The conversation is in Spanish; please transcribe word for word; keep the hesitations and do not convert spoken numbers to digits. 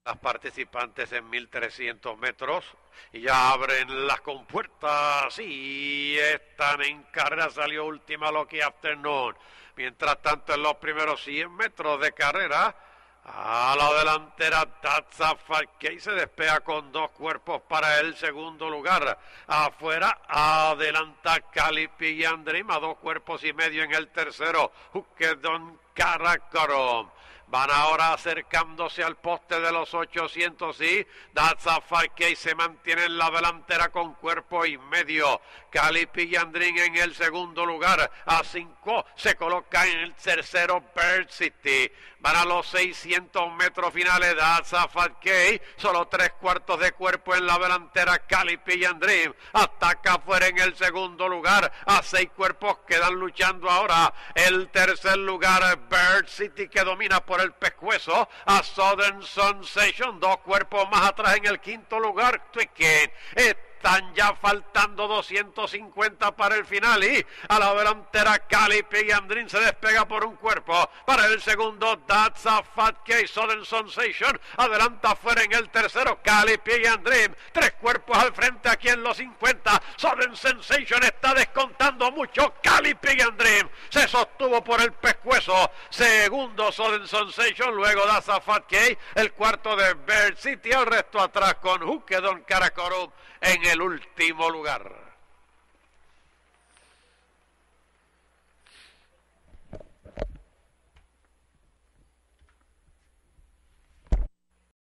Las participantes en mil trescientos metros y ya abren las compuertas y están en carrera. Salió última Lucky Afternoon. Mientras tanto, en los primeros cien metros de carrera, a la delantera That's Falkey se despega con dos cuerpos para el segundo lugar. Afuera adelanta Calipi y Andrim a dos cuerpos y medio en el tercero. Hukedon Karakorum. Van ahora acercándose al poste de los ochocientos y That's Falkey se mantiene en la delantera con cuerpo y medio. Calipi y Andrin en el segundo lugar. A cinco se coloca en el tercero Bird City. Van a los seiscientos metros finales. That's Falkey. Solo tres cuartos de cuerpo en la delantera. Calipi y Andrin. Ataca afuera en el segundo lugar. A seis cuerpos quedan luchando ahora. El tercer lugar Bird City, que domina por el pescuezo a Southern Sensation. Dos cuerpos más atrás en el quinto lugar Twicking. Están ya faltando doscientos cincuenta para el final y a la delantera Calipi y Andrin se despega por un cuerpo. Para el segundo That's a Fat Case. Southern Sensation adelanta fuera en el tercero Calipi y Andrin. Tres cuerpos al frente aquí en los cincuenta. Southern Sensation está descontando mucho. Calipi y Andrin se sostuvo por el pescuezo. Segundo Southern Sensation, luego That's a Fat Case. El cuarto de Bird City, el resto atrás con Hukedon Karakorum en el último lugar.